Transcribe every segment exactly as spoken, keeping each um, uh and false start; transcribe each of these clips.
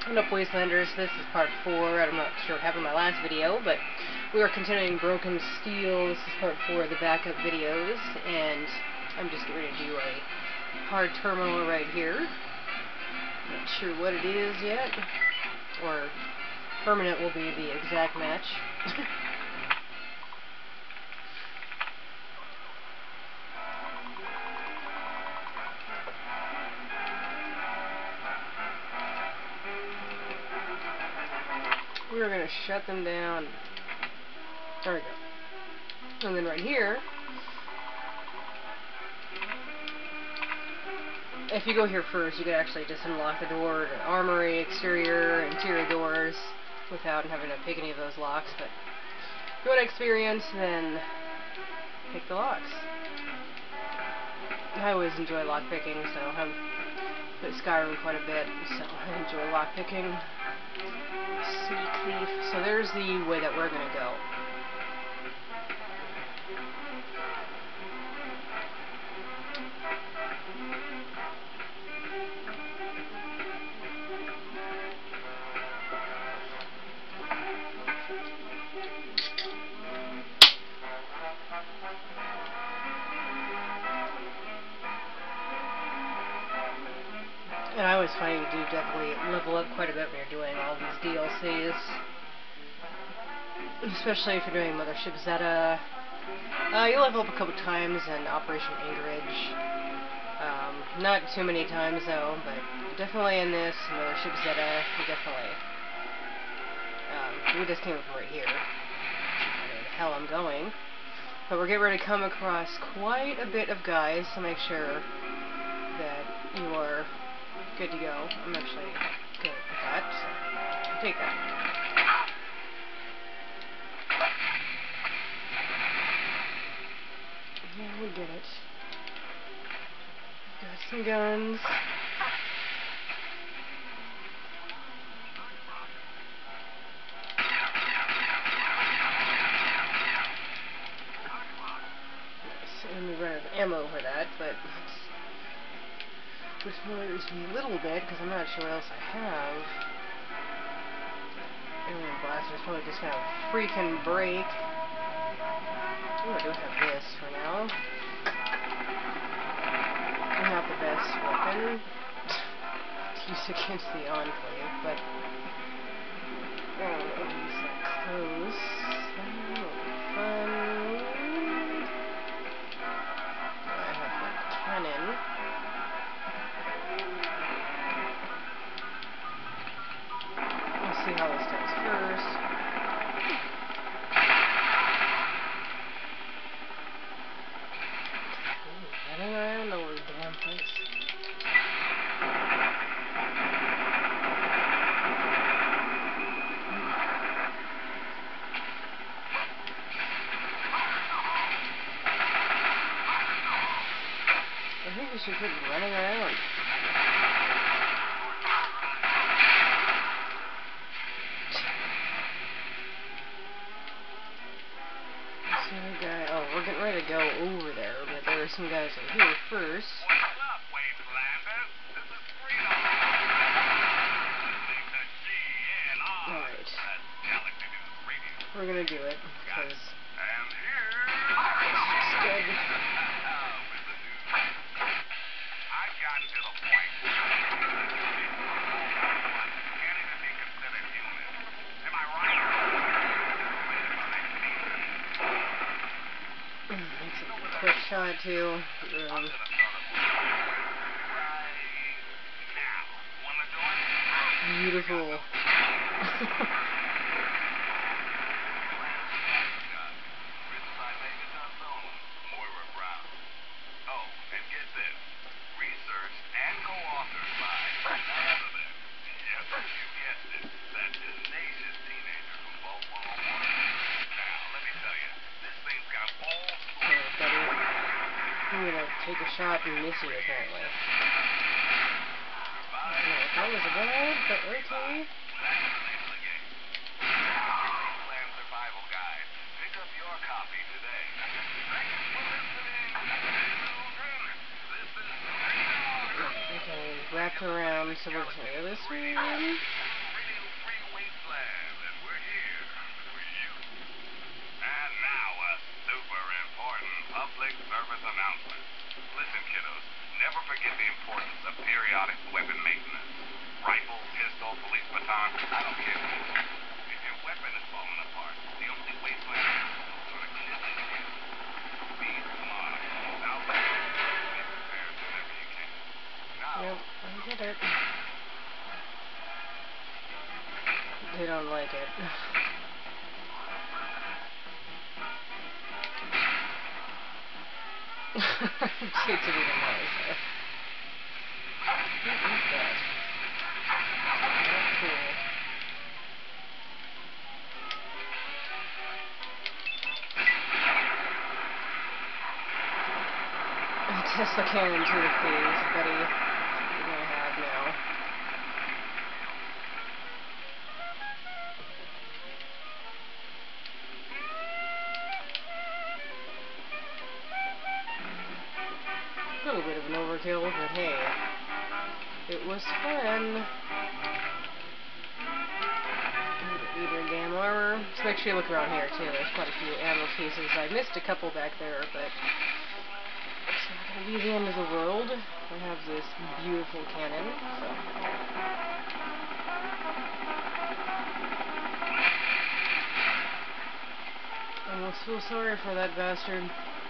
What up, Wastelanders? This is part four. I'm not sure what happened in my last video, but we are continuing Broken Steel. This is part four of the backup videos, and I'm just getting ready to do a hard terminal right here. Not sure what it is yet, or permanent will be the exact match. We're going to shut them down. There we go. And then right here, if you go here first, you can actually just unlock the door to armory, exterior, interior doors without having to pick any of those locks. But if you want experience, then pick the locks. I always enjoy lock picking, so I've played Skyrim quite a bit, so I enjoy lock picking. Sneak thief. So there's the way that we're gonna go. And I always find you do definitely level up quite a bit when you're doing all these D L Cs. Especially if you're doing Mothership Zeta. Uh, you'll level up a couple times in Operation Anchorage. Um, not too many times though, but definitely in this Mothership Zeta, you definitely. Um, we just came from right here. I don't know where the hell I'm going. But we're getting ready to come across quite a bit of guys to make sure that you are good to go. I'm actually good with that, so I'll take that. Yeah, we get it. Got some guns. Nice. And we run out of ammo for that, but which worries me a little bit, because I'm not sure what else I have. Alien blasters probably just gonna freaking break. Oh, I do have this for now. Not the best weapon to use against the Enclave, but oh, he's so close. That will be fun. I have a cannon. Let's see how this does first. Ooh, running around the whole damn place. I think we should quit running around. Guy. Oh, we're getting ready to go over there, but there are some guys over here first. What's up, Wastelanders? This is Freedom. Alright. We're gonna do it, because and here it's good. I got to the point. Can't even be considered human. Am I right? It's a quick shot too. Um, beautiful. Oh, and get this. Researched and co-authored by none other than, yes, you guessed it, that tenacious teenager from Vault one oh one. Now, let me tell you, this thing's got all sorts of... I'm gonna take a shot and miss you, apparently. I don't know what that was about, but okay. Wasteland Survival Guide. Pick up your copy today. Thanks for listening, children. This is Freedom. Okay, wrapped around, so we're just gonna go this way. get the importance of periodic weapon maintenance. Rifle, pistol, police baton, I don't care. If your weapon is falling apart, the only way to enhance those sort of conditions is be smart. Now, be prepared whenever you can. Now, Yep, I get it. They don't like it. Shoots it even nicer. What is that? Not cool. Tesla cannon to the face, buddy. You're gonna have now. A little bit of an overkill, but hey, it was fun. Either damn armor. So make sure you look around here too. There's quite a few ammo cases. I missed a couple back there, but it's not gonna be the end of the world. I have this beautiful cannon, so. I almost feel sorry for that bastard.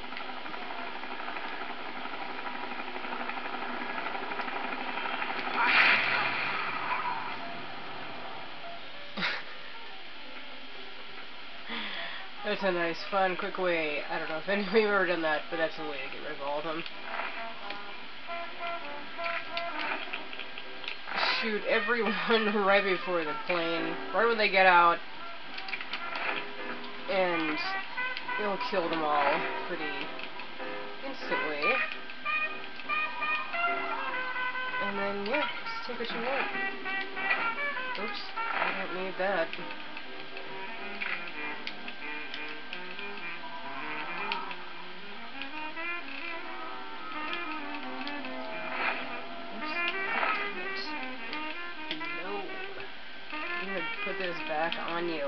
That's a nice, fun, quick way. I don't know if any of you have ever done that, but that's a way to get rid of all of them. Shoot everyone right before the plane, right when they get out, and it'll kill them all pretty instantly. And then, yeah, just take what you want. Oops, I don't need that. Put this back on you.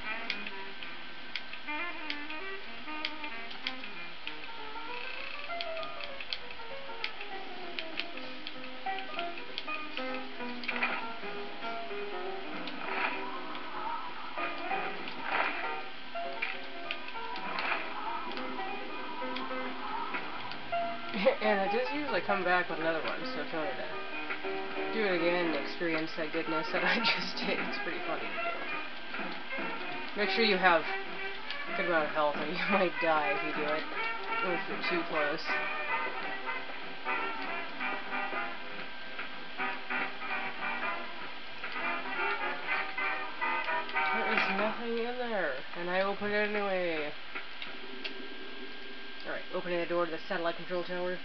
And I just usually come back with another one, so if you wanted to do it again and experience that goodness that I just did, it's pretty funny to do. Make sure you have a good amount of health or you might die if you do it, or if you're too close. There is nothing in there, and I opened it anyway. Alright, opening the door to the satellite control tower.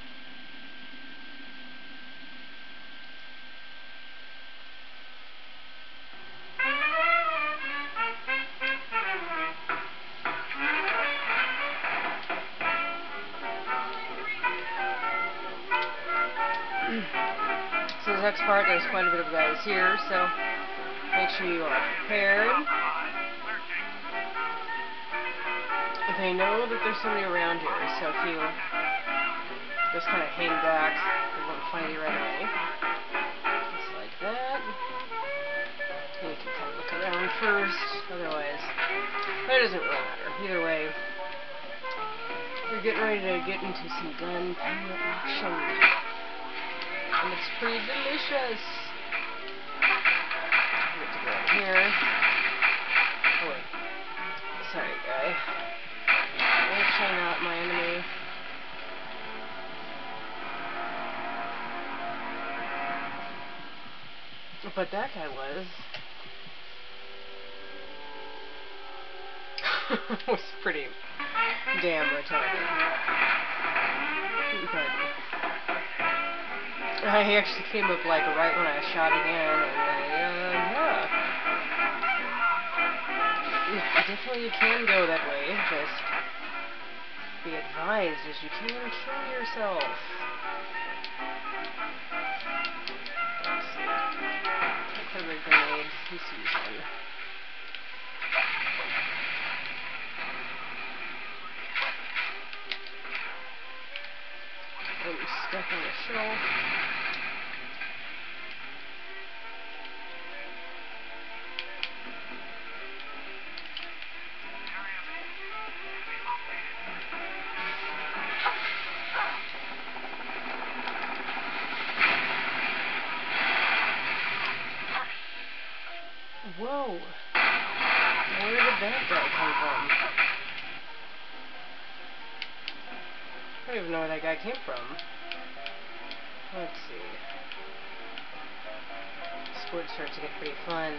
So the next part, there's quite a bit of guys here, so make sure you are prepared. They know that there's somebody around here, so if you just kind of hang back, they won't find you right away. Just like that. And you can kind of look around first, otherwise, that doesn't really matter. Either way, you're getting ready to get into some gunpowder action. And it's pretty delicious. Get to go in here. Oh wait. Sorry, guy. Actually not my enemy. But that guy was. was pretty damn retarded. But I actually came up like right when I shot again, and uh, yeah. Definitely you can go that way, just be advised as you can kill yourself. Let's see. Quite a bit of grenades. Let's use one. I'm stuck on the shelf. Whoa. Where did that guy come from? I don't even know where that guy came from. Let's see. This word starts to get pretty fun.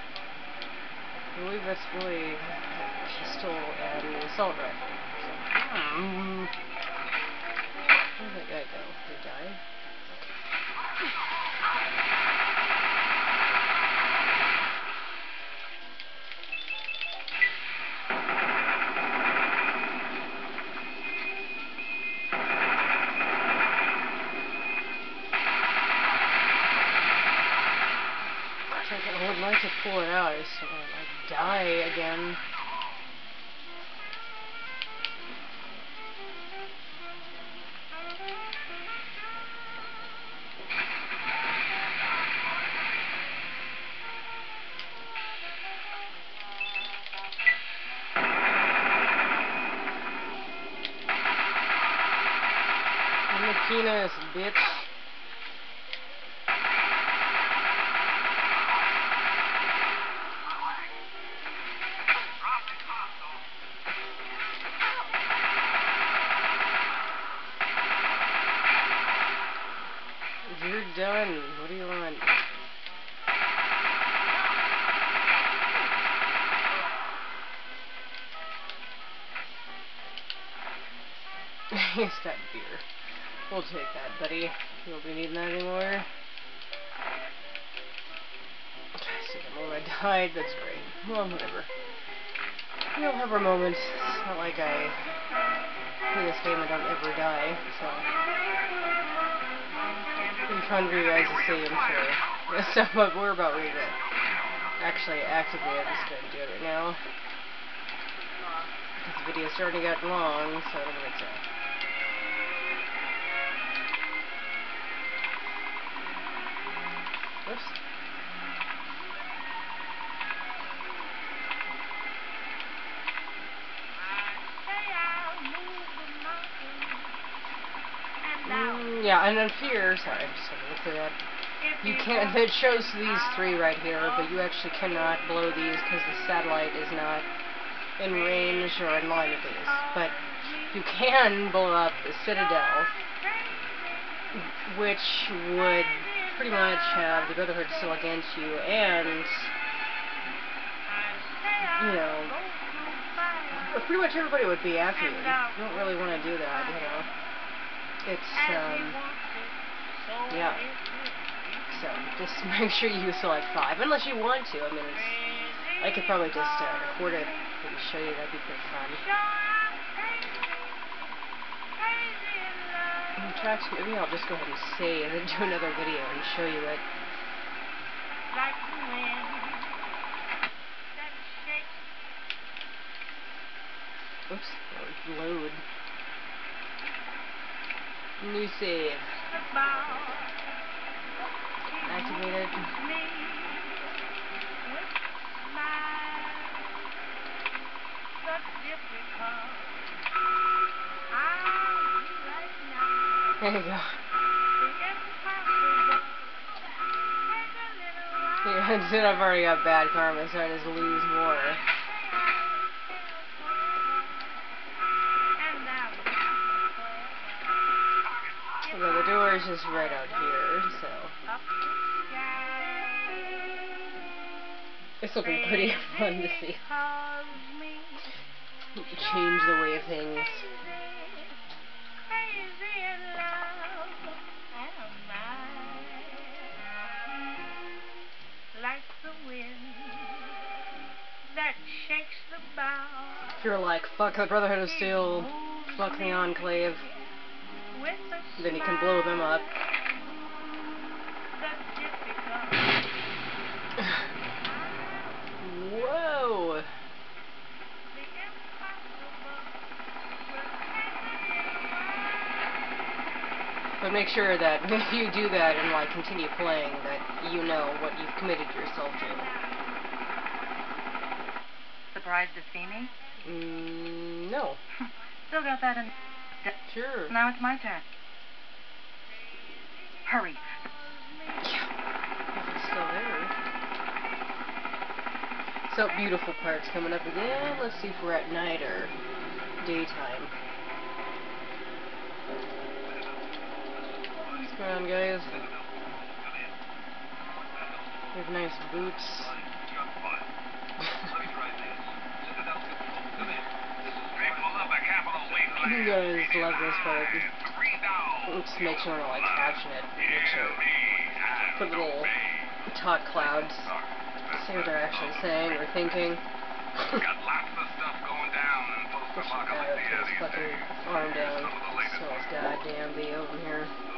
Louis Vespoy, pistol, and assault rifle. So, hmm. Where did that guy go? Did he die? I would like to pull it out, I just don't want to like die again. I'm the penis, bitch. You're done. What do you want? He's got beer. We'll take that, buddy. You won't be needing that anymore. See, the moment I died, that's great. Well, whatever. We all have our moments. It's not like I play this game and don't ever die, so... It'll be fun for you guys to see, I'm sure. That's not what we're about ready to actually actively. I'm just going to do it right now. Because the video's starting to get long, so I don't want it to... Oops. Mm, yeah, and then here, sorry, I'm just going to look through that. You can't, it shows these three right here, but you actually cannot blow these because the satellite is not in range or in line with these. But you can blow up the Citadel, which would pretty much have the Brotherhood still against you, and, you know, pretty much everybody would be after you. You don't really want to do that, you know. It's, um, yeah. So, just make sure you select five, unless you want to. I mean, it's, I could probably just uh, record it and show you. That'd be pretty fun. In fact, maybe I'll just go ahead and save and do another video and show you it. Oops, load. New save. Activated. There you go. Yeah, instead I've already got bad karma, so I just lose more. Although the door is just right out here, so... This will be pretty fun to see. Change the way of things. If you're like, fuck the Brotherhood of Steel, fuck the Enclave, then you can blow them up. Whoa! But make sure that if you do that and like continue playing, that you know what you've committed yourself to. Surprised to see me? Mm, no. Still got that in... Sure. Now it's my turn. Hurry. Yeah. If it's still there. So beautiful part's coming up again. Let's see if we're at night or daytime. What's going on, guys? We have nice boots. You guys love this part. It just makes you want to like caption it. Make sure put little talk clouds. See what they're actually saying or thinking. Got lots of stuff going down in Push the guy up to his fucking arm down. Smells goddamn B O in here.